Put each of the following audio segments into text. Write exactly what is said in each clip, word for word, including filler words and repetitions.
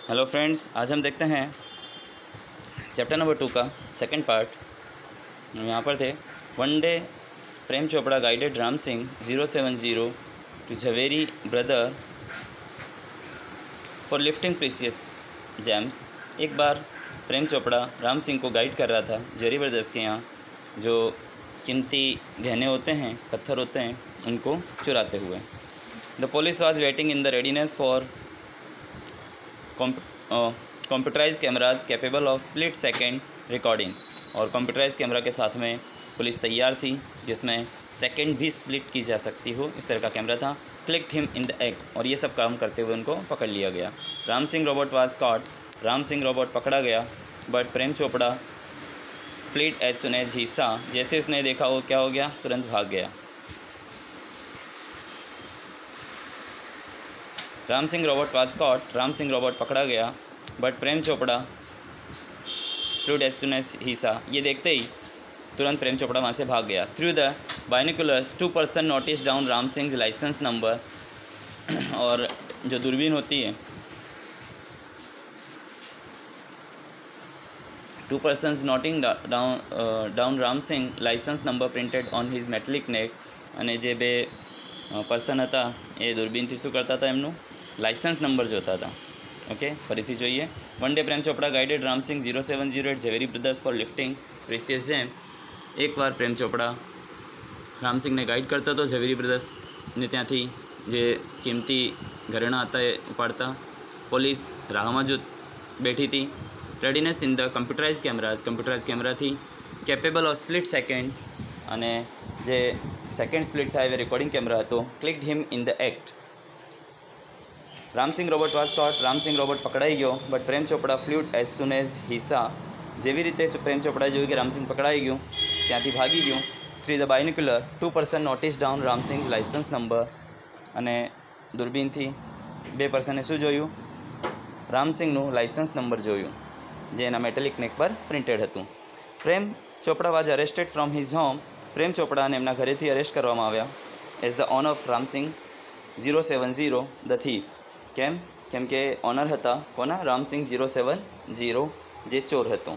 Hello friends, आज हम देखते हैं चैप्टर नंबर टू का सेकंड पार्ट। यहाँ पर थे one day Prem Chopra guided Ram Singh zero seven zero two Zaveri brother for lifting precious gems. एक बार प्रेम चोपड़ा राम सिंह को गाइड कर रहा था झवेरी ब्रदर्स के यहाँ, जो कीमती गहने होते हैं, पत्थर होते हैं, उनको चुराते हुए। The police was waiting in the readiness for computerise cameras capable of split second recording. और कंप्यूटराइज कैमरा के साथ में पुलिस तैयार थी जिसमें सेकेंड भी स्प्लिट की जा सकती हो, इस तरह का कैमरा था। Clicked him in the act, और ये सब काम करते हुए उनको पकड़ लिया गया। Ram Singh robot was caught, Ram Singh robot पकड़ा गया। But Prem Chopra fled as soon as he saw, जैसे उसने देखा वो क्या हो गया, तुरंत भाग गया। Ram Singh robot was caught, Ram Singh robot पकड़ा गया। But Prem Chopra fled as soon as he saw, ये देखते ही तुरंत प्रेम चोपड़ा वहाँ से भाग गया। Through the binoculars two person notice down Ram Singh licence number, और जो दूरबीन होती है, two persons noting down down Ram Singh licence number printed on his metallic neck. અને જે બે પર્સન હતા એ દૂરબીનથી શું કરતા હતા, એમનું લાઇસન્સ નંબર જોતા હતા। ઓકે, ફરીથી જોઈએ। One day Prem Chopra guided Ram Singh zero seven zero eight Zaveri brothers for lifting precious gem. એકવાર પ્રેમ ચોપડા રામ સિંહને ગાઈડ કરતો હતો ઝવેરી બ્રદર્સને ત્યાંથી જે કિંમતી ઘરેણાં હતા એ ઉપાડતા। પોલીસ રાહમાં જો બેઠી હતી। Readiness in the computerise cameras, computerise કેમેરાથી કેપેબલ ઓફ સ્પ્લિટ સેકન્ડ, અને જે સેકન્ડ સ્પ્લિટ થાય એવો રેકોર્ડિંગ કેમેરા હતો। Clicked him in the act, Ram Singh robot was caught, Ram Singh robot પકડાઈ ગયો। But Prem Chopra fluid as soon as he सा, જેવી રીતે પ્રેમ ચોપડાએ જોયું કે રામ સિંહ પકડાઈ ગયું, ત્યાંથી ભાગી ગયું। Through the binocular two person notice down Ram Singh licence number, અને દૂરબીનથી બે પર્સને શું જોયું, રામ સિંહનું લાઇસન્સ નંબર જોયું, જે એના મેટેલિક નેક પર પ્રિન્ટેડ હતું। Prem Chopra was arrested from his home, Prem ચોપડાને એમના ઘરેથી અરેસ્ટ કરવામાં આવ્યા as the owner of Ram Singh zero seven zero the thief. કેમ કેમ કે ઓનર હતા કોના, Ram Singh zero seven zero, જે ચોર હતો।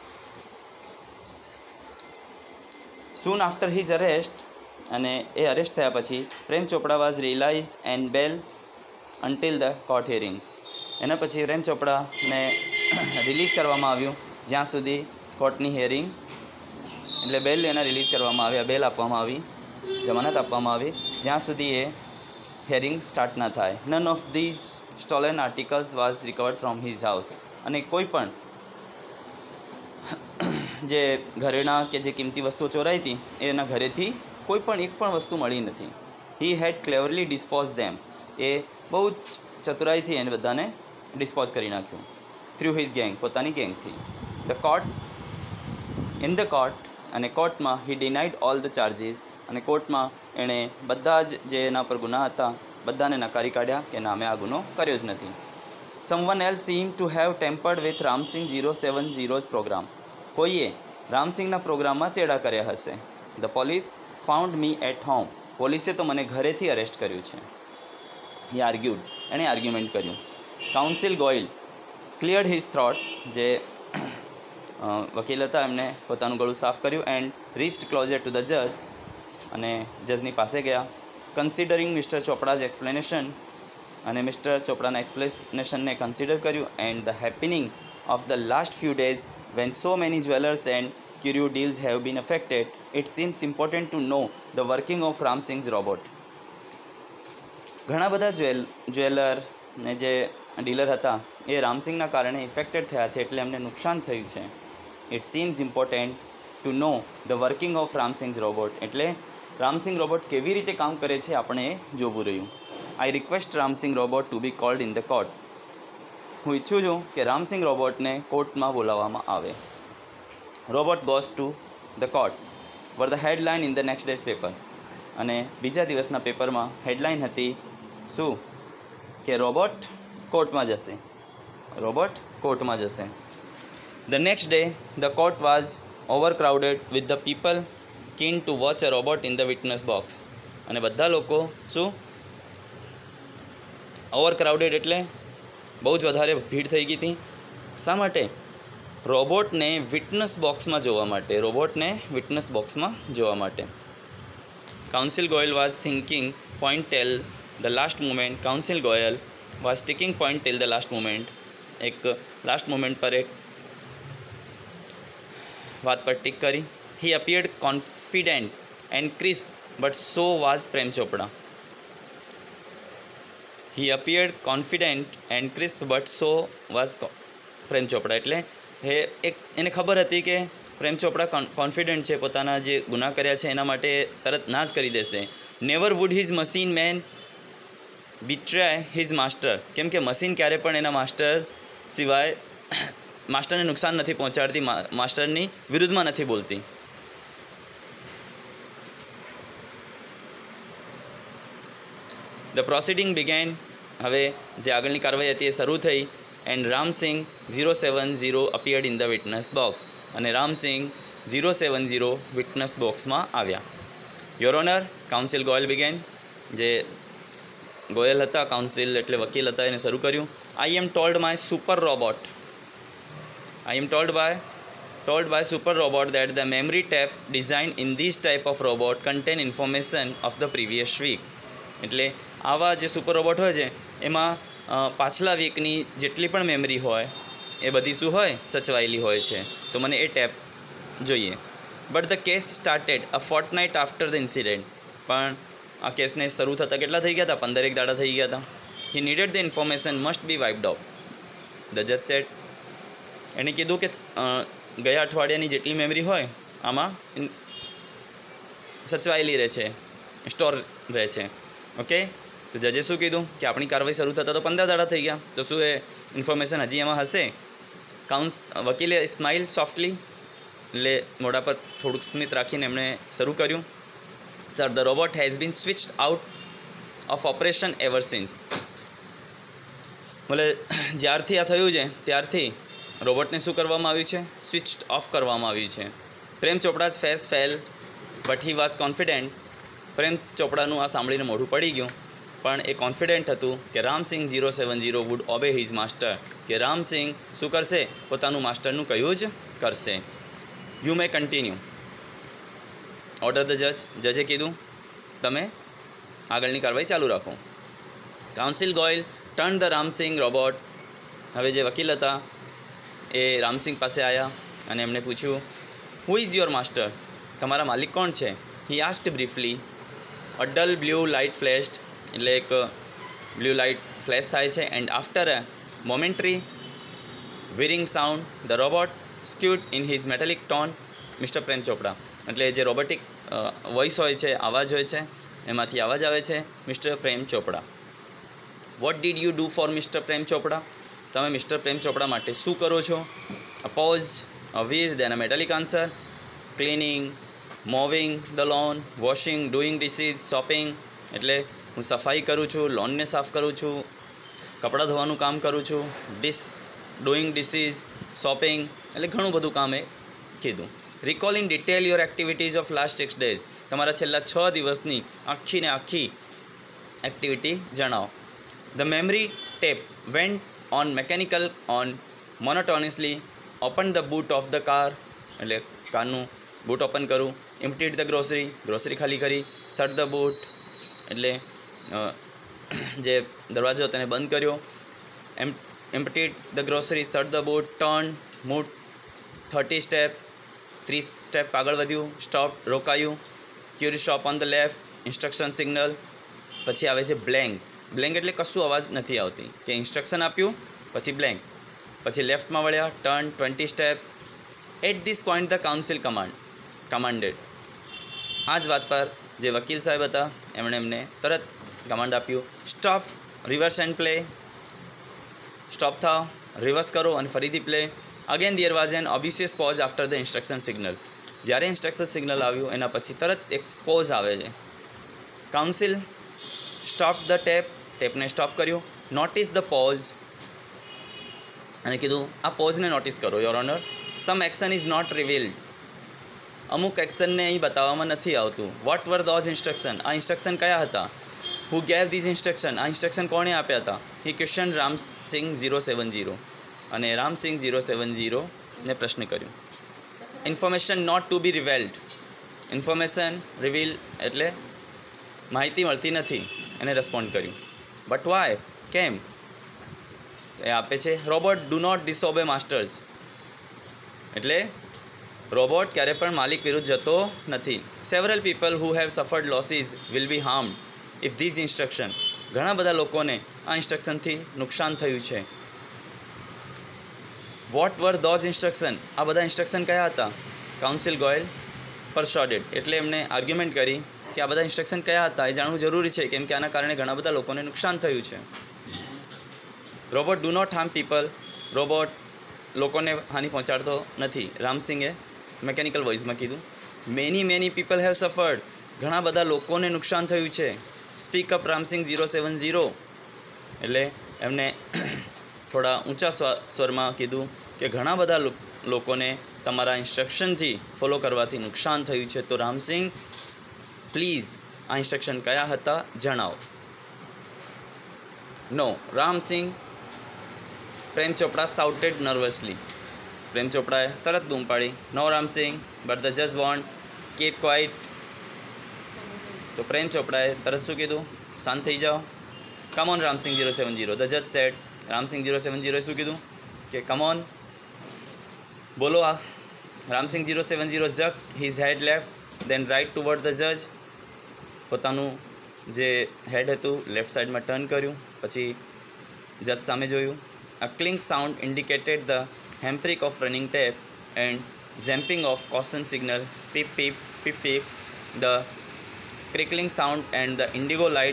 સૂન આફ્ટર હિઝ અરેસ્ટ, અને એ અરેસ્ટ થયા પછી Prem Chopra was released and bail until the court hearing. એના પછી પ્રેમ ચોપડાને રિલીઝ કરવામાં આવ્યું જ્યાં સુધી કોર્ટની હિયરિંગ, એટલે બેલ એના રિલીઝ કરવામાં આવ્યા, બેલ આપવામાં આવી, જમાનત આપવામાં આવી, જ્યાં સુધી એ હિયરિંગ સ્ટાર્ટ ના થાય। None of these stolen articles was recovered from his house, અને કોઈ પણ જે ઘરેણાં કે જે કિંમતી વસ્તુઓ ચોરાઈ હતી એના ઘરેથી કોઈ પણ એક પણ વસ્તુ મળી નથી। હી હેડ ક્લેવરલી ડિસ્પોઝ ધેમ, એ બહુ જ ચતુરાઈથી એને બધાને ડિસ્પોઝ કરી નાખ્યું। થ્રુ હિઝ ગેંગ, પોતાની ગેંગથી। The court in the court, અને કોર્ટમાં he denied all the charges, અને કોર્ટમાં એણે બધા જ જે એના પર ગુના હતા બધાને નકારી કાઢ્યા કે ના, મેં આ ગુનો કર્યો જ નથી। Someone else seem to have tampered with Ram Singh zero seven zeros program, કોઈએ રામસિંહના પ્રોગ્રામમાં ચેડા કર્યા હશે। The police found me at home, પોલીસે તો મને ઘરેથી અરેસ્ટ કર્યું છે। હી આર્ગ્યુડ, એણે આર્ગ્યુમેન્ટ કર્યું। Counsel Goyal cleared his throat, જે વકીલ હતા એમને પોતાનું ગળું સાફ કર્યું। And reached closer to the જજ, અને જજની પાસે ગયા। કન્સિડરિંગ મિસ્ટર ચોપડાઝ એક્સપ્લેનેશન, અને મિસ્ટર ચોપડાના એક્સપ્લેનેશનને કન્સિડર કર્યું। And the happening of the last few days when so many jewellers and curio deals have been affected, it seems important to know the working of Ram Singh's robot. ઘણા બધા jewel jeweller ને જે dealer હતા એ રામસિંહના કારણે affected થયા છે, એટલે એમને નુકસાન થયું છે। It seems important to know the working of Ram Singh's robot, એટલે રામસિંહ રોબોટ કેવી રીતે કામ કરે છે આપણે એ જોવું રહ્યું। I request Ram Singh robot to be called in the court, હું ઈચ્છું છું કે રામસિંહ રોબોટને કોર્ટમાં બોલાવવામાં આવે। Robot goes to the court were the headline in the next days paper, અને બીજા દિવસના પેપરમાં હેડલાઇન હતી શું, કે રોબોટ કોર્ટમાં જશે, રોબોટ કોર્ટમાં જશે। The next day the court was overcrowded with the people keen to watch a robot in the witness box, અને બધા લોકો શું, ઓવરક્રાઉડેડ એટલે બહુ જ વધારે ભીડ થઈ ગઈ હતી. શા માટે? રોબોટને વિટનેસ બોક્સમાં જોવા માટે રોબોટને વિટનેસ બોક્સમાં જોવા માટે counsel Goyal was thinking point till the last moment counsel Goyal was ticking point till the last moment એક લાસ્ટ મોમેન્ટ પર એક વાત પર ટીક કરી. He appeared confident and crisp but so was Prem Chopra. He appeared confident and crisp but so was Prem Chopra. એટલે એ એક એને ખબર હતી કે પ્રેમ ચોપડા કોન્ફિડન્ટ છે, પોતાના જે ગુનાહ કર્યા છે એના માટે તરત ના જ કરી દેશે. Never would his machine man betray his master. કેમ કે મશીન ક્યારે પણ એના માસ્ટર સિવાય માસ્ટરને નુકસાન નથી પહોંચાડતી, માસ્ટરની વિરુદ્ધમાં નથી બોલતી. The proceeding began. હવે જે આગળની કાર્યવાહી હતી એ શરૂ થઈ. And Ram Singh zero seven zero appeared in the witness box. અને Ram Singh zero seven zero witness બોક્સમાં આવ્યા. Your honour, counsel Goyal began. જે ગોયલ હતા, કાઉન્સિલ એટલે વકીલ હતા, એને શરૂ કર્યું. I am told my super robot I am told by told by super robot that the memory tape design in this type of robot contain information of the previous week. એટલે આવા જે super robot હોય છે એમાં પાછલા વીકની જેટલી પણ memory હોય એ બધી શું હોય, સચવાયેલી હોય છે. તો મને એ ટેપ જોઈએ. But the case started a fortnight after the incident. પણ આ કેસને શરૂ થતાં કેટલા થઈ ગયા હતા? પંદર એક દાડા થઈ ગયા હતા. He needed the information must be wiped out. The જજ સેડ. એણે કીધું કે ગયા અઠવાડિયાની જેટલી મેમરી હોય આમાં સચવાયેલી રહે છે, સ્ટોર રહે છે. ઓકે, તો જજે શું કીધું કે આપણી કાર્યવાહી શરૂ થતાં તો પંદર દાડા થઈ ગયા, તો શું એ ઇન્ફોર્મેશન હજી એમાં હશે? કાઉન્સ વકીલે સ્માઇલ સોફ્ટલી, એટલે મોઢા પર થોડુંક સ્મિત રાખીને એમણે શરૂ કર્યું. Sir, the robot has been switched out of operation ever since. એટલે જ્યારથી આ થયું છે ત્યારથી રોબોટને શું કરવામાં આવ્યું છે? સ્વિચ્ડ ઓફ કરવામાં આવ્યું છે. Prem Chopra's face fell but he was confident. Prem ચોપડાનું આ સાંભળીને મોઢું પડી ગયું, પણ એ કોન્ફિડન્ટ હતું કે Ram Singh zero seven zero would obey his master. કે રામસિંગ શું કરશે? પોતાનું માસ્ટરનું કહ્યું જ કરશે. You may continue. Order the જજ. જજે કીધું તમે આગળની કાર્યવાહી ચાલુ રાખો. Counsel Goyal turn the Ram Singh robot. હવે જે વકીલ હતા એ રામસિંગ પાસે આવ્યા અને એમણે પૂછ્યું, હુ ઇઝ યોર માસ્ટર? તમારા માલિક કોણ છે? He asked briefly. A dull blue light flashed. એટલે એક બ્લુ લાઇટ ફ્લેશ થાય છે. And after a momentary whirring sound the robot squeaked in his metallic tone Mister Prem Chopra. એટલે જે રોબોટિક વોઇસ હોય છે, અવાજ હોય છે, એમાંથી અવાજ આવે છે Mister Prem Chopra. What did you do for Mister Prem Chopra? તમે મિસ્ટર પ્રેમ ચોપડા માટે શું કરો છો? A pause, a whirr, then a metallic answer. Cleaning, mowing the lawn, washing, doing dishes, shopping. એટલે હું સફાઈ કરું છું, લોનને સાફ કરું છું, કપડાં ધોવાનું કામ કરું છું. ડિશ, ડુઈંગ ડિસીઝ, શોપિંગ, એટલે ઘણું બધું કામ એ કીધું. Recall in detail your activities of last six days. તમારા છેલ્લા છ દિવસની આખી ને આખી એક્ટિવિટી જણાવો. The memory tape went on mechanical on monotonously. Open the boot of the car. એટલે કારનું બૂટ ઓપન કરું. એમ્પ્ટીડ ધ ગ્રોસરી. ગ્રોસરી ખાલી કરી. Shut the boot. એટલે જે દરવાજો તેને બંધ કર્યો. Um emptied the grocery, shut the boot, turn, move thirty steps. ત્રીસ સ્ટેપ આગળ વધ્યું. સ્ટોપ, રોકાયું. Cure stop on the left. Instruction signal. પછી આવે છે બ્લેન્ક. બ્લેન્ક એટલે કશું અવાજ નથી આવતી, કે ઇન્સ્ટ્રક્શન આપ્યું પછી બ્લેન્ક. પછી લેફ્ટમાં વળ્યા. Turn twenty steps. At this point the counsel command commanded. આ જ વાત પર જે વકીલ સાહેબ હતા એમણે એમને તરત કમાન્ડ આપ્યું, stop, reverse and play. Stop થાવ, રિવર્સ કરો અને ફરીથી play. Again there was an obvious pause after the instruction signal. જ્યારે ઇન્સ્ટ્રક્શન સિગ્નલ આવ્યું એના પછી તરત એક પોઝ આવે છે. Counsel stop the tape. ટેપને સ્ટોપ કર્યું. Notice the pause. અને કીધું આ પોઝને નોટિસ કરો your honour. Some action is not revealed. અમુક એક્શનને અહીં બતાવવામાં નથી આવતું. What were those instruction? આ ઇન્સ્ટ્રક્શન કયા હતા? હુ ગેવ ધીઝ ઇન્સ્ટ્રક્શન, આ ઇન્સ્ટ્રક્શન કોણે આપ્યા હતા? He question Ram Singh zero seven zero, અને રામસિંગ ઝીરો સેવન ઝીરોને પ્રશ્ન કર્યું. Information not to be revealed, information reveal એટલે માહિતી મળતી નથી, એને રિસ્પોન્ડ કર્યું. બટ વાય, કેમ? એ આપે છે robot do not disobey masters, એટલે રોબોટ ક્યારે પણ માલિક વિરુદ્ધ જતો નથી. Several people who have suffered losses will be harmed if these instruction, ઘણા બધા લોકોને આ ઇન્સ્ટ્રક્શનથી નુકસાન થયું છે. વોટ વર ધોઝ ઇન્સ્ટ્રક્શન, આ બધા ઇન્સ્ટ્રક્શન કયા હતા? કાઉન્સિલ ગોયલ પરસ્યુડેડ, એટલે એમણે આર્ગ્યુમેન્ટ કરી કે આ બધા ઇન્સ્ટ્રક્શન કયા હતા એ જાણવું જરૂરી છે, કેમ કે આના કારણે ઘણા બધા લોકોને નુકસાન થયું છે. Robot do not harm people, robot લોકોને હાનિ પહોંચાડતો નથી. રામસિંગે મેકેનિકલ વોઇસમાં કીધું. Many many people have suffered, ઘણા બધા લોકોને નુકસાન થયું છે. Speak up Ramsingh zero seven zero, એટલે એમને થોડા ઊંચા સ્વરમાં કીધું કે ઘણા બધા લોકોને તમારા ઇન્સ્ટ્રક્શનથી ફોલો કરવાથી નુકસાન થયું છે. તો રામસિંગ પ્લીઝ આ ઇન્સ્ટ્રક્શન કયા હતા જણાવો. નો, રામસિંગ પ્રેમ ચોપડા સાઉટેડ નર્વસલી, પ્રેમ ચોપડાએ તરત બૂમ પાડી. નો રામસિંગ, બટ ધ જજ વોન્ટ કીપ ક્વાઇટ, તો પ્રેમ ચોપડાએ તરત શું કીધું? શાંત થઈ જાઓ. Come on Ramsingh zero seven zero, the જજ સેડ, રામસિંગ ઝીરો સેવન ઝીરોએ શું કીધું કે કમ ઓન બોલો. આ Ramsingh zero seven zero jerk his head left then right toward the જજ, પોતાનું જે હેડ હતું લેફ્ટ સાઈડમાં ટર્ન કર્યું, પછી જજ સામે જોયું. A clink sound indicated the હેમ્પ્રિક ઓફ રનિંગ ટેપ એન્ડ ઝેમ્પિંગ of caution signal, peep peep peep peep, the crackling sound and the indigo light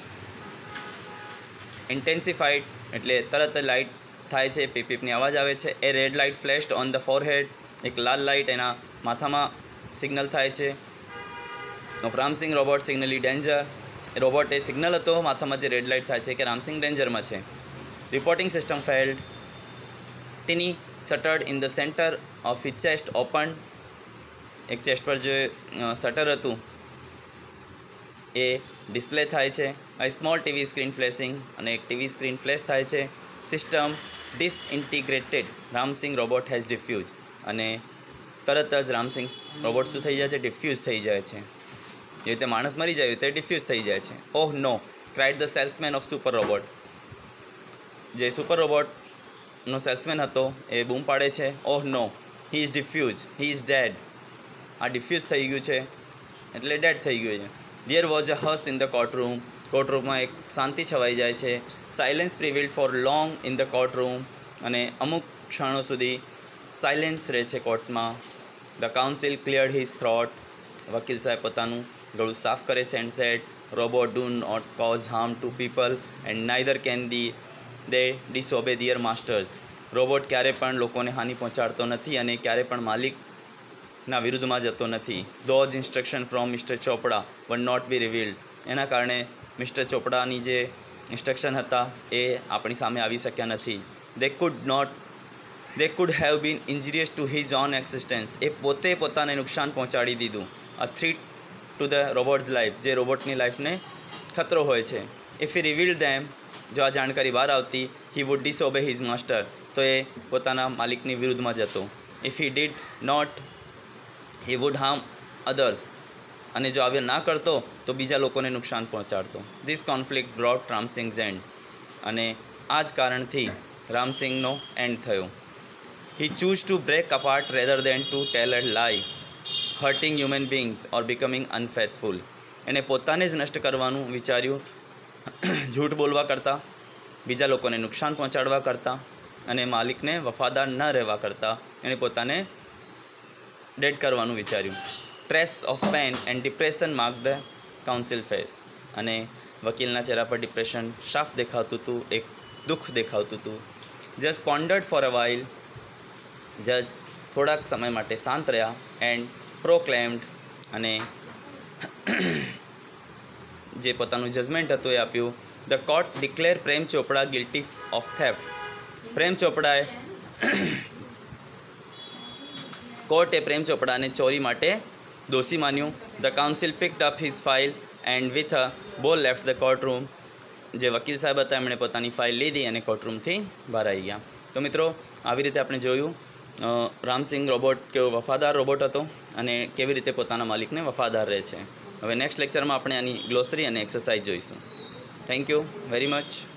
intensified, એટલે તરત લાઇટ થાય છે, પીપ પીપની અવાજ આવે છે. A red light flashed on the forehead, એક લાલ લાઇટ એના માથામાં સિગ્નલ થાય છે. Of Ramsingh robot signally danger, robot એ સિગ્નલ હતો માથામાં જે રેડ લાઇટ થાય છે કે રામસિંગ ડેન્જરમાં છે. Reporting system failed, tiny shuttered in the centre of his chest open, એક ચેસ્ટ પર જે શટર હતું એ ડિસ્પ્લે થાય છે. આ સ્મોલ ટીવી સ્ક્રીન ફ્લેશિંગ, અને એક ટીવી સ્ક્રીન ફ્લેશ થાય છે. System disintegrated, Ramsingh robot has defuse, અને તરત જ રામસિંગ રોબોટ શું થઈ જાય છે? ડિફ્યુઝ થઈ જાય છે. જે રીતે માણસ મરી જાય તે ડિફ્યુઝ થઈ જાય છે. Oh no, cried the salesman of super robot, જે સુપર રોબોટનો સેલ્સમેન હતો એ બૂમ પાડે છે. Oh no, he is defuse, he is dead, આ ડિફ્યુઝ થઈ ગયું છે એટલે ડેડ થઈ ગયું છે. દેર વોઝ અ હસ ઇન ધ કોર્ટરૂમ, કોર્ટરૂમમાં એક શાંતિ છવાઈ જાય છે. Silence prevailed for long in the courtroom, અને અમુક ક્ષણો સુધી સાયલેન્સ રહે છે કોર્ટમાં. The counsel cleared his throat, વકીલ સાહેબ પોતાનું ગળું સાફ કરે છે. And said robot do not cause harm to people and neither can the they disobey their masters, robot ક્યારે પણ લોકોને હાનિ પહોંચાડતો નથી અને ક્યારે પણ માલિકના વિરુદ્ધમાં જતો નથી. Those instruction from mister Chopra var not be revealed, એના કારણે મિસ્ટર ચોપડાની જે ઇન્સ્ટ્રક્શન હતા એ આપણી સામે આવી શક્યા નથી. They could not they could have been injurious to his own existence, એ પોતે પોતાને નુકસાન પહોંચાડી દીધું. A threat to the robot's life, જે રોબોટની લાઈફને ખતરો હોય છે. ઇફ હી રિવીલ્ડ ધેમ, જો આ જાણકારી બહાર આવતી, he would disobey his master, તો એ પોતાના માલિકની વિરુદ્ધમાં જતો. If he did not he would harm others, અને જો આવ્યો ના કરતો તો બીજા લોકોને નુકસાન પહોંચાડતો. This conflict brought Ramsingh's end, અને આ જ કારણથી રામસિંગનો એન્ડ થયો. He choose to break apart rather than to tell a lie, hurting human beings or becoming unfaithful, એને પોતાને જ નષ્ટ કરવાનું વિચાર્યું, જૂઠ બોલવા કરતાં, બીજા લોકોને નુકસાન પહોંચાડવા કરતાં, અને માલિકને વફાદાર ન રહેવા કરતાં એણે પોતાને ડેડ કરવાનું વિચાર્યું. Trace of pain and depression mark the counsel face, અને વકીલના ચહેરા પર ડિપ્રેશન સાફ દેખાતું હતું, એક દુઃખ દેખાતું હતું. જજ પોન્ડર્ડ ફોર અ વાઇલ, જજ થોડાક સમય માટે શાંત રહ્યા. એન્ડ પ્રોક્લેમ્ડ, અને જે પોતાનું જજમેન્ટ હતું એ આપ્યું. The court declare Prem Chopra guilty of theft, Prem ચોપડાએ કોર્ટે પ્રેમ ચોપડાને ચોરી માટે દોષી માન્યું. The counsel picked up his file and with a bowl left the court room. જે વકીલ સાહેબ હતા એમણે પોતાની ફાઇલ લીધી અને કોર્ટરૂમથી બહાર આવી ગયા. તો મિત્રો આવી રીતે આપણે જોયું રામસિંગ રોબોટ કેવો વફાદાર રોબોટ હતો અને કેવી રીતે પોતાના માલિકને વફાદાર રહે છે. હવે નેક્સ્ટ લેક્ચરમાં આપણે આની ગ્લોસરી અને એક્સરસાઇઝ જોઈશું. Thank you very much.